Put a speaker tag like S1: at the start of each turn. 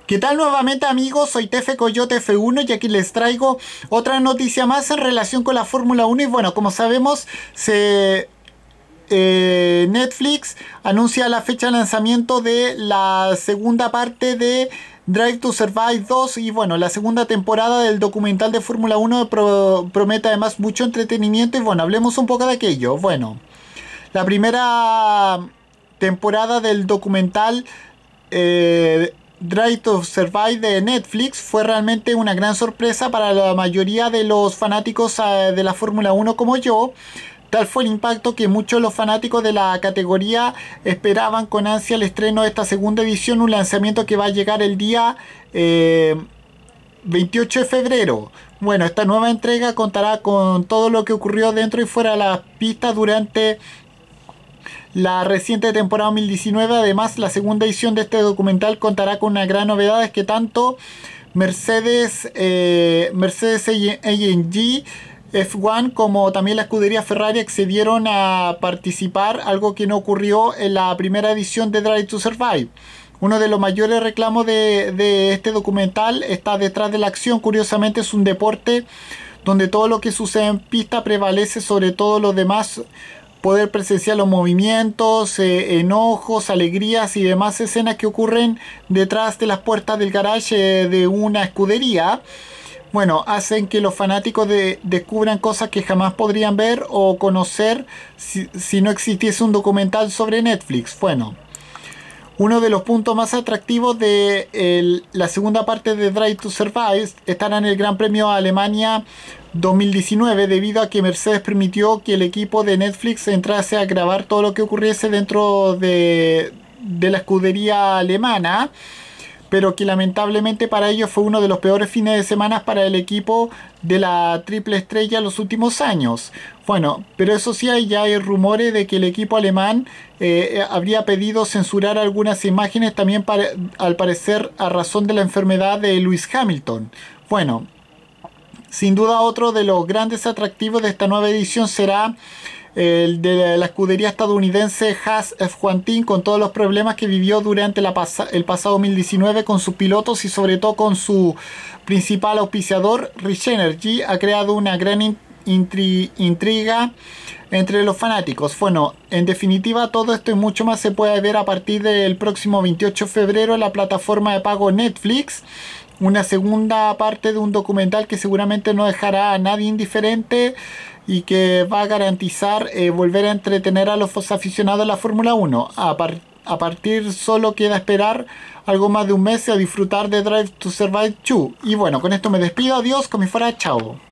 S1: ¿Qué tal nuevamente amigos? Soy Tefe Coyote F1 y aquí les traigo otra noticia más en relación con la Fórmula 1 y bueno, como sabemos, Netflix anuncia la fecha de lanzamiento de la segunda parte de Drive to Survive 2 y bueno, la segunda temporada del documental de Fórmula 1 promete además mucho entretenimiento y bueno, hablemos un poco de aquello. Bueno, la primera temporada del documental Drive to Survive de Netflix fue realmente una gran sorpresa para la mayoría de los fanáticos de la Fórmula 1 como yo. Tal fue el impacto que muchos de los fanáticos de la categoría esperaban con ansia el estreno de esta segunda edición, un lanzamiento que va a llegar el día 28 de febrero. Bueno, esta nueva entrega contará con todo lo que ocurrió dentro y fuera de las pistas durante la reciente temporada 2019. Además, la segunda edición de este documental contará con una gran novedad, es que tanto Mercedes-AMG F1 como también la escudería Ferrari accedieron a participar, algo que no ocurrió en la primera edición de Drive to Survive. Uno de los mayores reclamos de este documental está detrás de la acción. Curiosamente es un deporte donde todo lo que sucede en pista prevalece sobre todo lo demás. Poder presenciar los movimientos, enojos, alegrías y demás escenas que ocurren detrás de las puertas del garage de una escudería. Bueno, hacen que los fanáticos descubran cosas que jamás podrían ver o conocer si no existiese un documental sobre Netflix. Bueno, uno de los puntos más atractivos de la segunda parte de Drive to Survive estará en el Gran Premio de Alemania 2019, debido a que Mercedes permitió que el equipo de Netflix entrase a grabar todo lo que ocurriese dentro de la escudería alemana, pero que lamentablemente para ellos fue uno de los peores fines de semana para el equipo de la triple estrella en los últimos años. Bueno, pero eso sí, ya hay rumores de que el equipo alemán habría pedido censurar algunas imágenes también al parecer a razón de la enfermedad de Lewis Hamilton. Bueno, sin duda otro de los grandes atractivos de esta nueva edición será el de la escudería estadounidense Haas F1 Team, con todos los problemas que vivió durante el pasado 2019 con sus pilotos y sobre todo con su principal auspiciador Rich Energy. Ha creado una gran intriga entre los fanáticos. Bueno, en definitiva todo esto y mucho más se puede ver a partir del próximo 28 de febrero en la plataforma de pago Netflix. Una segunda parte de un documental que seguramente no dejará a nadie indiferente y que va a garantizar volver a entretener a los aficionados de la Fórmula 1. A partir solo queda esperar algo más de un mes y a disfrutar de Drive to Survive 2. Y bueno, con esto me despido. Adiós, como si fuera chao.